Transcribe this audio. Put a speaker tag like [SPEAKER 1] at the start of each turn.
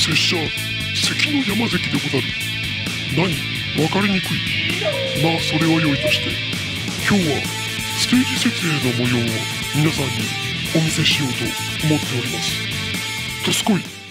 [SPEAKER 1] 拙者関の山関でござる。何、分かりにくい。まあそれは良いとして、今日はステージ設営の模様を皆さんにお見せしようと思っております。どすこい。